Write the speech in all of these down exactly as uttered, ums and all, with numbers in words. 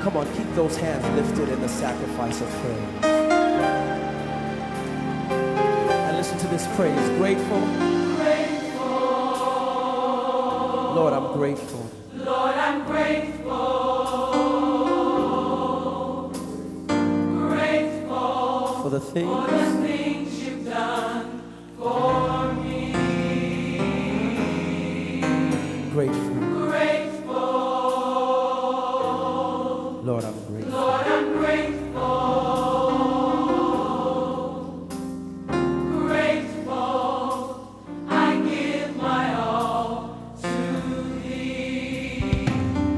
Come on, keep those hands lifted in the sacrifice of praise. And listen to this praise. Grateful. Grateful. Lord, I'm grateful. Lord, I'm grateful. Grateful for the things, for the things you've done for me. Grateful. Lord, I'm grateful. Lord, I'm grateful. Grateful. I give my all to thee.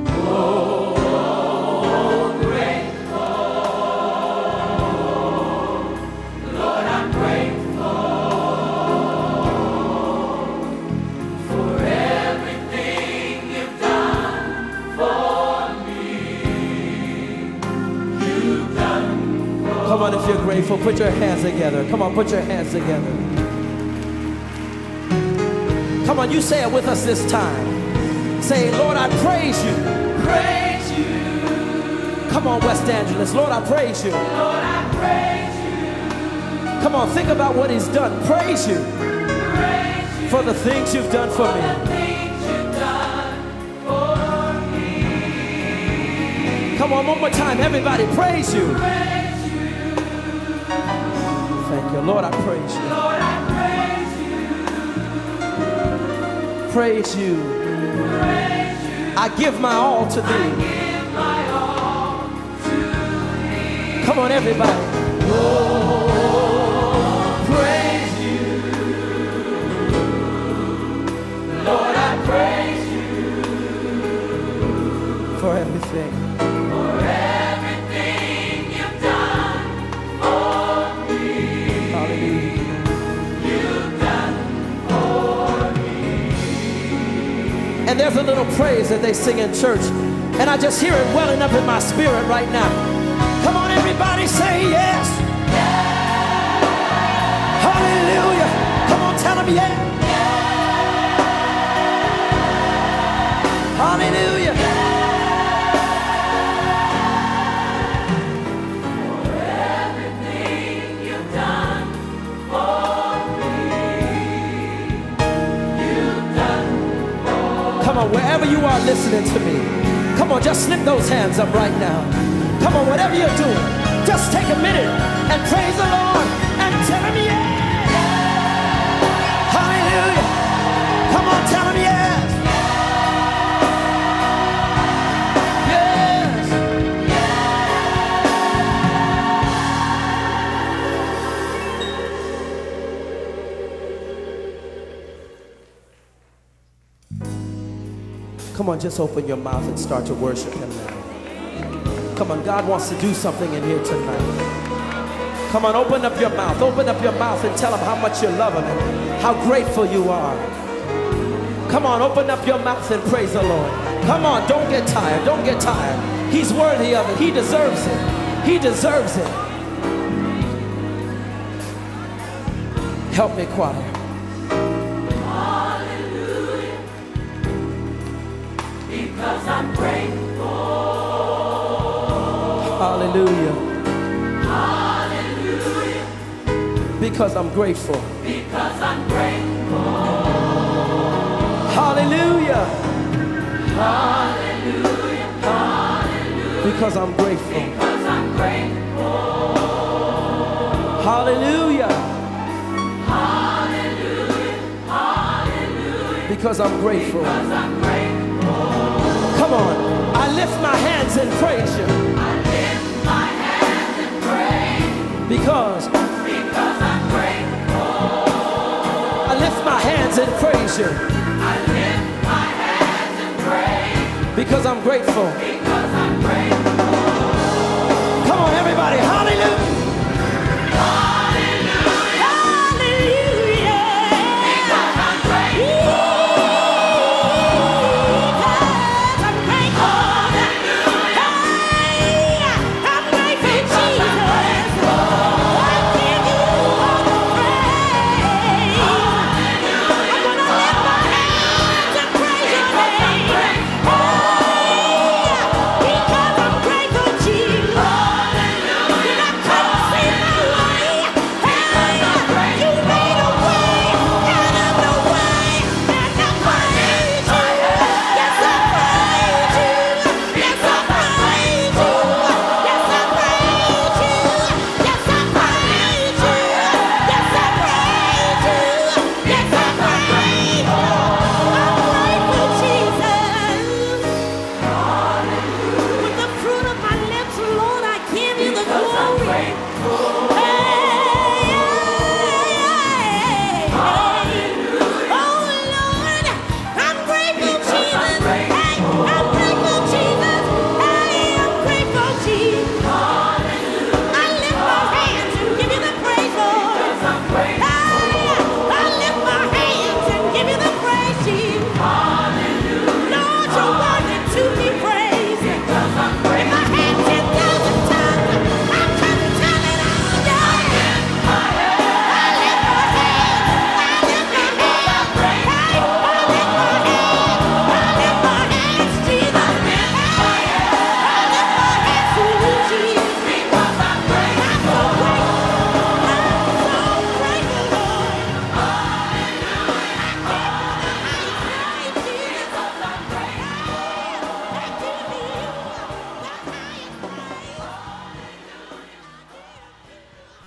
Oh, grateful. Lord, I'm grateful for everything you've done for me. Come on, if you're grateful, put your hands together. Come on, put your hands together. Come on, you say it with us this time. Say, Lord, I praise you. Praise you. Come on, West Angeles. Lord, I praise you. Lord, I praise you. Come on, think about what he's done. Praise you. Praise you for the things you've done for for me. the things you've done for me. Come on, one more time. Everybody, praise you. Praise Thank you. Lord, I praise you. Lord, I praise you. Praise you. Praise you. I give my all to I thee. give my all to thee. Come on, everybody. Oh, praise you. Lord, I praise you For everything. for everything you've done for me. Hallelujah. You've done for me. And there's a little praise that they sing in church. And I just hear it welling up in my spirit right now. Come on, everybody, say yes. Yeah. Hallelujah. Come on, tell them yes. Yeah. Hallelujah. Yeah. For everything you've done for me. You've done for Come on, wherever you are listening to me, come on, just slip those hands up right now. Come on, whatever you're doing, just take a minute and praise the Lord and tell him yes. Hallelujah. Come on, tell him yes. Yes. Come on, just open your mouth and start to worship him now. Come on, God wants to do something in here tonight. Come on, open up your mouth. Open up your mouth and tell him how much you love him and how grateful you are. Come on, open up your mouth and praise the Lord. Come on, don't get tired. Don't get tired. He's worthy of it. He deserves it. He deserves it. Help me, choir. Hallelujah. Because I'm grateful. Hallelujah. Hallelujah. Because I'm grateful. Because I'm grateful. Hallelujah. Hallelujah. Hallelujah. Because I'm grateful. Because I'm grateful. Hallelujah. Hallelujah. Hallelujah. Because I'm grateful. Because I'm grateful. Come on. I lift my hands and praise you. I lift my hands and praise. Because. Because I'm grateful. I lift my hands and praise you. I lift my hands and praise. Because I'm grateful. Because I'm grateful. Come on, everybody. Hallelujah.